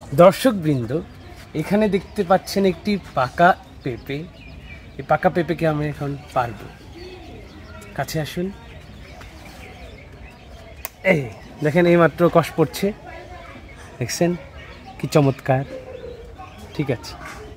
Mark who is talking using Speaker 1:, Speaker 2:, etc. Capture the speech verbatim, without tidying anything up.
Speaker 1: দর্শকবৃন্দ, এখানে দেখতে পাচ্ছেন একটি পাকা পেঁপে। এই পাকা পেঁপেকে আমি এখন পারবো। কাছে আসুন। এই দেখেন, এইমাত্র কষ পড়ছে, দেখছেন কি চমৎকার। ঠিক আছে।